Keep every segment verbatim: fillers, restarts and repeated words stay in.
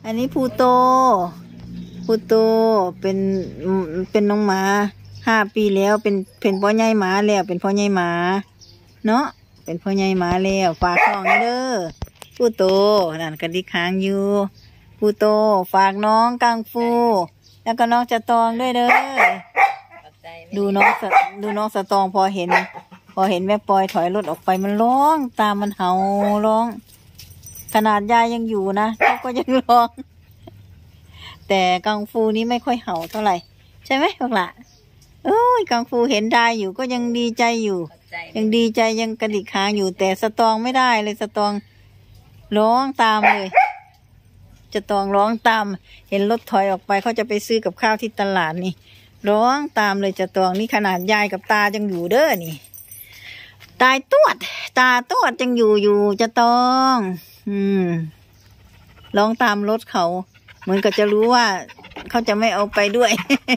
อันนี้พูโตพูโตเป็นเป็นน้องหมาห้าปีแล้วเป็นเป็นพ่อใหญ่หมาแล้วเป็นพ่อใหญ่หมาเนาะเป็นพ่อใหญ่หมาแล้วฝากน้องเด้อพูโตนั่นกระดิกหางอยู่พูโตฝากน้องกังฟูแล้วก็น้องจะตองด้วยเด้อดูน้องดูน้องสตองพอเห็นพอเห็นแม่ปอยถอยรถออกไปมันร้องตามมันเห่าร้องขนาดยายยังอยู่นะเขาก็ยังร้องแต่กังฟูนี้ไม่ค่อยเห่าเท่าไหร่ใช่ไหมพวกละเอ้ยกังฟูเห็นได้อยู่ก็ยังดีใจอยู่ยังดีใจยังกระดิกหางอยู่แต่สตองไม่ได้เลยสตองร้องตามเลยจะตองร้องตามเห็นรถถอยออกไปเขาจะไปซื้อกับข้าวที่ตลาดนี่ร้องตามเลยจะตองนี่ขนาดยายกับตายังอยู่เด้อนี่ตายตวดตาตวดยังอยู่อยู่จะตองอืมร้องตามรถเขาเหมือนกับจะรู้ว่าเขาจะไม่เอาไปด้วย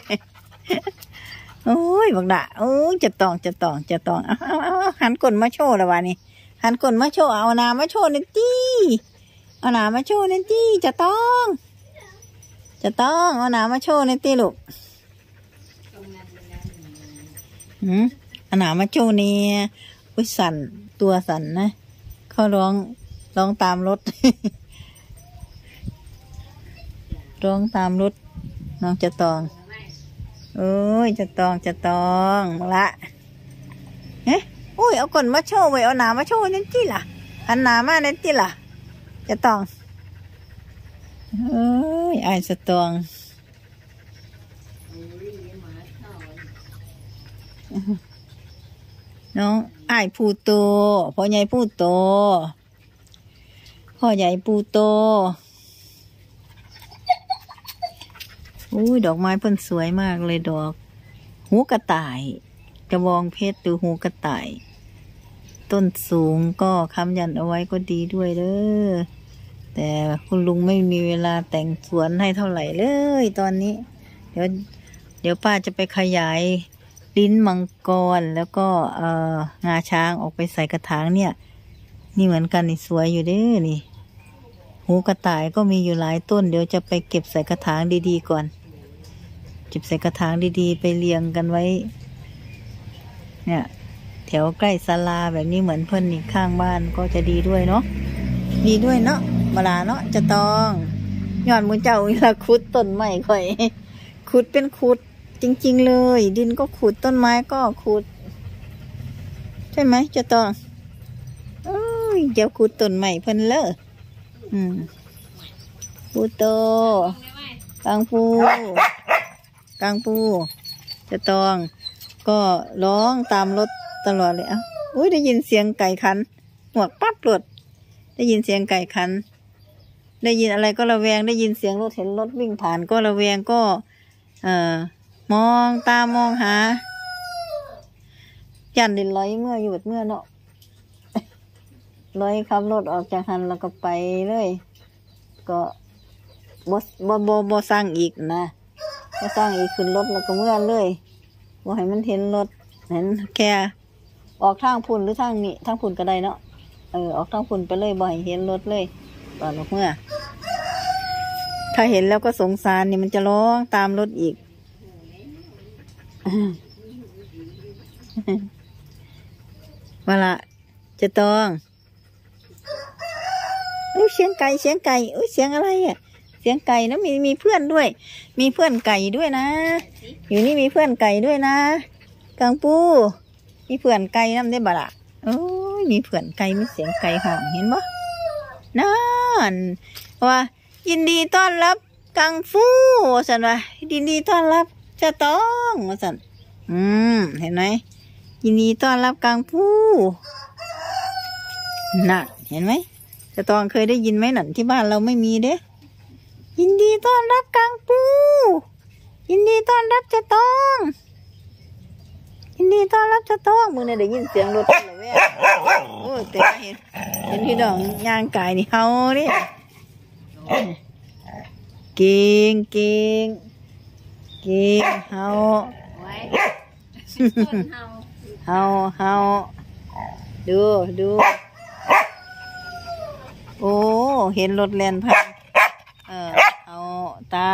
โอ้ยบักดาโอ้ยจะตองจะตองจะตองเอาเอาเอาหันก้นมาโชว์ละวะนี่หันก้นมาโชว์เอาหน้ามาโชว์นี่จี้เอาหน้ามาโชว์นี่จี้จะตองจะต้องเอาหน้ามาโชว์นี่จี้ลูกหืมเอาหน้ามาโชว์นี่อุ้ยสั่นตัวสั่นนะเขาร้องร้องตามรถร้องตามรถน้องจะตองโอ้ยจะตองจะตองละเอ๊ะอุ้ยเอาก้นมาโชว์ไว้เอาหนามาโชว์นั่นที่ล่ะหันหนามานั่นที่ล่ะจะตองเอ้ยไอ้สตองน้องไอ้พูโตพ่อใหญ่พูโตพ่อใหญ่พูโตอุ้ยดอกไม้เพิ่นสวยมากเลยดอกหูกระต่ายกระบองเพชรดูหูกระต่ายต้นสูงก็ค้ำยันเอาไว้ก็ดีด้วยเด้อแต่คุณลุงไม่มีเวลาแต่งสวนให้เท่าไหร่เลยตอนนี้เดี๋ยวเดี๋ยวป้าจะไปขยายลิ้นมังกรแล้วก็เอ่องาช้างออกไปใส่กระถางเนี่ยนี่เหมือนกันนี่สวยอยู่เด้อนี่หูกระต่ายก็มีอยู่หลายต้นเดี๋ยวจะไปเก็บใส่กระถางดีๆก่อนเก็บใส่กระถางดีๆไปเรียงกันไว้เนี่ยแถวใกล้ศาลาแบบนี้เหมือนเพิ่นนี่ข้างบ้านก็จะดีด้วยเนาะดีด้วยเนาะเวลาเนาะจะต้องย้อนมือเจ้าเวลาขุดต้นไม้ค่อยขุดเป็นขุดจริงๆเลยดินก็ขุดต้นไม้ก็ขุดใช่ไหมจะต้องเอ้ยเดี๋ยวขุดต้นไม้เพิ่นเลอะอืมพูโตกังฟูกังฟูจะตองก็ร้องตามรถตลอดเลยเอ้าอุ้ยได้ยินเสียงไก่ขันหวกปั๊บหลุดได้ยินเสียงไก่ขันได้ยินอะไรก็ระแวงได้ยินเสียงรถเห็นรถวิ่งผ่านก็ระแวงก็เอ่อมองตามองหายันดินลอยเมื่ออยู่แบบเมื่อเนาะลอยขับรถออกจากหันแล้วก็ไปเลยก็บ่บ่บ่บ่สร้างอีกนะบ่สร้างอีกขึ้นรถแล้วก็เมื่อเลยบ่ให้มันเห็นรถเห็นแค่ออกทางพุ่นหรือทางนี้ทางพุ่นก็ได้เนาะเออออกทางพุ่นไปเลยบ่ให้เห็นรถเลยตอนออกเมื่อถ้าเห็นแล้วก็สงสารนี่มันจะร้องตามรถอีกเวลาจะต้องอุ้ยเสียงไก่เสียงไก่อุ้ยเสียงอะไรอ่ะเสียงไก่นะมีมีเพื่อนด้วยมีเพื่อนไก่ด้วยนะอยู่นี่มีเพื่อนไก่ด้วยนะกังปูมีเพื่อนไก่น้ำได้บ่ล่ะโอ้ยมีเพื่อนไก่มีเสียงไก่ห่องเห็นบ่นั่นว่ายินดีต้อนรับกังฟูสันว่ายินดีต้อนรับจะต้องสันอืมเห็นไหมยินดีต้อนรับกังฟูน่ะเห็นไหมจะต้องเคยได้ยินไหมหนันที่บ้านเราไม่มีเด้ยินดีต้อนรับกังฟูยินดีต้อนรับจะต้องยินดีต้อนรับจะต้องมึงเนี่ยได้ยินเสียงรถเหรอแม่โอ้แต่เห็นเห็นพี่น้องย่างกายนี่เฮาเนี่ยเก่งเก่งเก่งเฮาเฮาเฮาดูดูโอ้เห็นรถแล่นผ่านเออ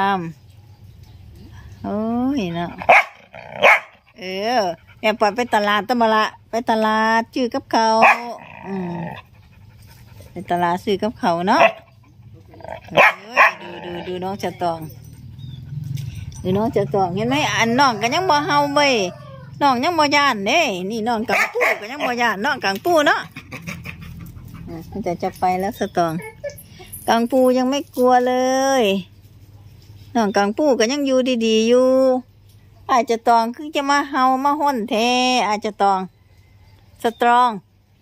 ามโอ้ยเนาะเออแม่ปล่อยไปตลาดตะมาละไปตลาดซื้อกับเขาอืมไปตลาดซื้อกับเขาเนาะเอ้ยดูดูดูน้องจะตองดูน้องจะตองเห็นไหมอันน้องก็ยังบ่เฮาเว้ยน้องยังบ่ย่านเด้นี่น้องกังปูก็ยังบ่ย่านน้องกังปูเนาะมันจะจะไปแล้วสตองกังปูยังไม่กลัวเลยน้องกังปูก็ยังอยู่ดีๆอยู่อาจจะตองคือจะมาเฮามาห้นแท้อาจจะตองสตรอง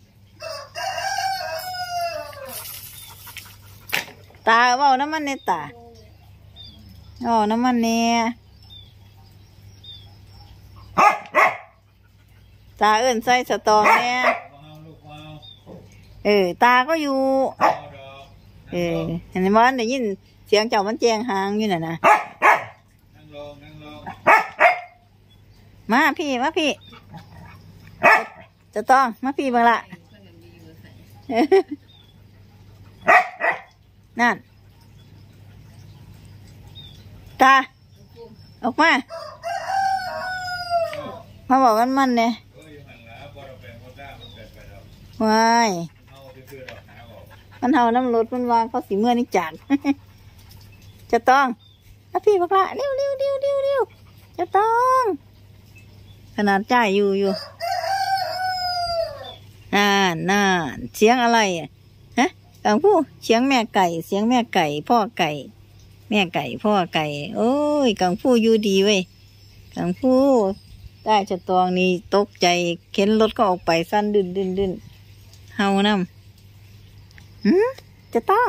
ตาเว้าน้ำมันเนี่ยตาอ๋อน้ำมันเนี่ยตาเอิ้นใส่สตองเนี่ยเออตาก็อยู่เออเห็นไหมได้ยินเสียงเจ้ามันแจงหางอยู่น่ะนะมาพี่มาพี่จะต้องมาพี่บังละนั่นตาออกมามาบอกกันมันเนี่ยวายมันเห่าน้ำรถมันวางเขาสีเมื่อนี่จัดจะต้องมาพี่บังละเร็วเร็วเร็วเร็วเร็วจะต้องขนาดจ่ายอยู่อยู่น่าน่าเสียงอะไรอ่ะฮะกังฟูเสียงแม่ไก่เสียงแม่ไก่พ่อไก่แม่ไก่พ่อไก่โอ้ยกังฟูอยู่ดีเว้ยกังฟูได้จะตองนี่ตกใจเข็นรถก็ออกไปสั้นดึนดึนดึนเฮาน้ำหืมจะต้อง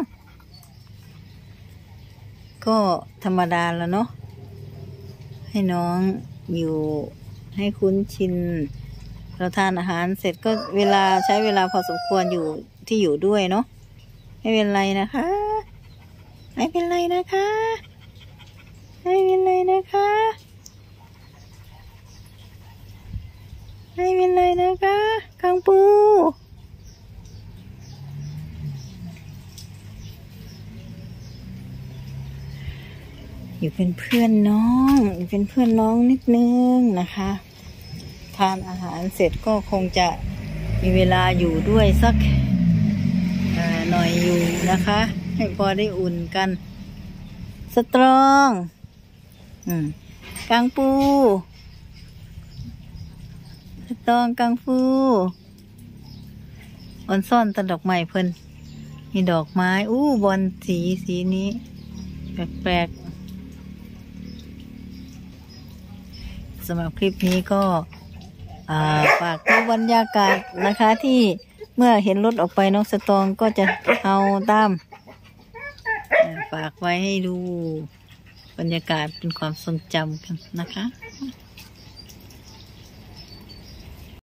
ก็ธรรมดาแล้วเนาะให้น้องอยู่ให้คุ้นชินเราทานอาหารเสร็จก็เวลาใช้เวลาพอสมควรอยู่ที่อยู่ด้วยเนาะไม่เป็นไรนะคะไม่เป็นไรนะคะไม่เป็นไรนะคะไม่เป็นไรนะคะกังปูอยู่เป็นเพื่อนน้องอยู่เป็นเพื่อนน้องนิดนึงนะคะทานอาหารเสร็จก็คงจะมีเวลาอยู่ด้วยสักหน่อยอยู่นะคะให้พอได้อุ่นกันสตรองอืมกังปูสตรองกังฟูอ่อนซ่อนต้นดอกไม้เพิ่นมีดอกไม้อู้บอลสีสีนี้แปลกๆสำหรับคลิปนี้ก็ฝากดูบรรยากาศนะคะที่เมื่อเห็นรถออกไปน้องสตองก็จะเอาตามฝากไว้ให้ดูบรรยากาศเป็นความทรงจำกันนะคะ